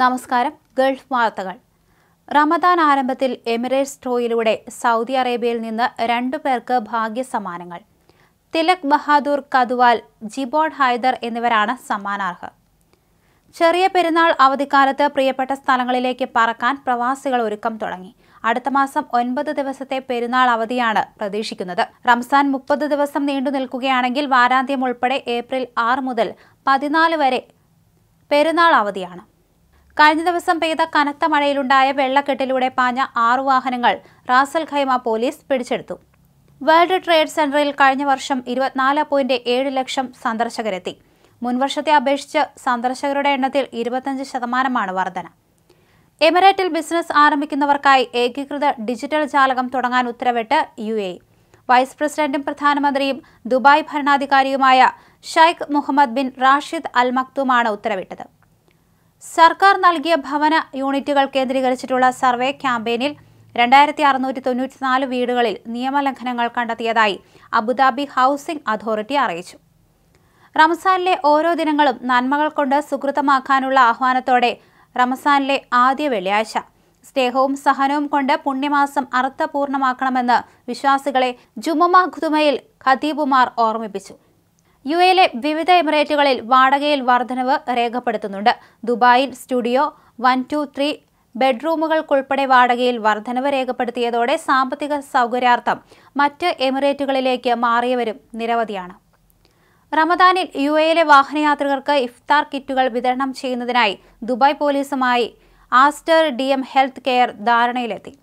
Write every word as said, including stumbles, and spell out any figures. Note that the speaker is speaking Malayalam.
നമസ്കാരം. ഗൾഫ് വാർത്തകൾ. റമദാൻ ആരംഭത്തിൽ എമിറേറ്റ്സ് ഡ്രോയിലൂടെ സൗദി അറേബ്യയിൽ നിന്ന് രണ്ടു പേർക്ക് ഭാഗ്യസമ്മാനങ്ങൾ. തിലക് ബഹാദൂർ കതുവാൽ, ജിബോൺ ഹൈദർ എന്നിവരാണ് സമ്മാനാർഹർ. ചെറിയ പെരുന്നാൾ അവധിക്കാലത്ത് പ്രിയപ്പെട്ട സ്ഥലങ്ങളിലേക്ക് പറക്കാൻ പ്രവാസികൾ ഒരുക്കം തുടങ്ങി. അടുത്ത മാസം ഒൻപത് ദിവസത്തെ പെരുന്നാൾ അവധിയാണ് പ്രതീക്ഷിക്കുന്നത്. റംസാൻ മുപ്പത് ദിവസം നീണ്ടു നിൽക്കുകയാണെങ്കിൽ വാരാന്ത്യം ഉൾപ്പെടെ ഏപ്രിൽ ആറ് മുതൽ പതിനാല് വരെ പെരുന്നാൾ അവധിയാണ്. കഴിഞ്ഞ ദിവസം പെയ്ത കനത്ത മഴയിലുണ്ടായ വെള്ളക്കെട്ടിലൂടെ പാഞ്ഞ ആറു വാഹനങ്ങൾ റാസൽ ഖൈമ പോലീസ് പിടിച്ചെടുത്തു. വേൾഡ് ട്രേഡ് സെന്ററിൽ കഴിഞ്ഞ വർഷം ഇരുപത്തിനാല് പോയിന്റ് ഏഴ് ലക്ഷം സന്ദർശകരെത്തി. മുൻവർഷത്തെ അപേക്ഷിച്ച് സന്ദർശകരുടെ എണ്ണത്തിൽ ഇരുപത്തിയഞ്ച് ശതമാനമാണ് വർധന. എമിറേറ്റിൽ ബിസിനസ് ആരംഭിക്കുന്നവർക്കായി ഏകീകൃത ഡിജിറ്റൽ ജാലകം തുടങ്ങാൻ ഉത്തരവിട്ട് യു എ. വൈസ് പ്രസിഡന്റും പ്രധാനമന്ത്രിയും ദുബായ് ഭരണാധികാരിയുമായ Sheikh Mohammed bin Rashid al മക്തുമാണ് ഉത്തരവിട്ടത്. സർക്കാർ നൽകിയ ഭവന യൂണിറ്റുകൾ കേന്ദ്രീകരിച്ചിട്ടുള്ള സർവേ ക്യാമ്പയിനിൽ രണ്ടായിരത്തി അറുന്നൂറ്റി തൊണ്ണൂറ്റിനാല് വീടുകളിൽ നിയമലംഘനങ്ങൾ കണ്ടെത്തിയതായി അബുദാബി ഹൗസിംഗ് അതോറിറ്റി അറിയിച്ചു. റമസാനിലെ ഓരോ ദിനങ്ങളും നന്മകൾ കൊണ്ട് സുകൃതമാക്കാനുള്ള ആഹ്വാനത്തോടെ റമസാനിലെ ആദ്യ വെള്ളിയാഴ്ച സ്നേഹവും സഹനവും കൊണ്ട് പുണ്യമാസം അർത്ഥപൂർണമാക്കണമെന്ന് വിശ്വാസികളെ ജുമുഅ ഖുതുമയിൽ ഖതീബുമാർ ഓർമ്മിപ്പിച്ചു. യു എയിലെ വിവിധ എമിറേറ്റുകളിൽ വാടകയിൽ വർധനവ് രേഖപ്പെടുത്തുന്നുണ്ട്. ദുബായിൽ സ്റ്റുഡിയോ, വൺ ടു ത്രീ ബെഡ്റൂമുകൾക്കുൾപ്പെടെ വാടകയിൽ വർധനവ് രേഖപ്പെടുത്തിയതോടെ സാമ്പത്തിക സൗകര്യാർത്ഥം മറ്റ് എമിറേറ്റുകളിലേക്ക് മാറിയവരും നിരവധിയാണ്. റമദാനിൽ യു എയിലെ വാഹനയാത്രികർക്ക് ഇഫ്താർ കിറ്റുകൾ വിതരണം ചെയ്യുന്നതിനായി ദുബായ് പോലീസുമായി Aster D M health care ധാരണയിലെത്തി.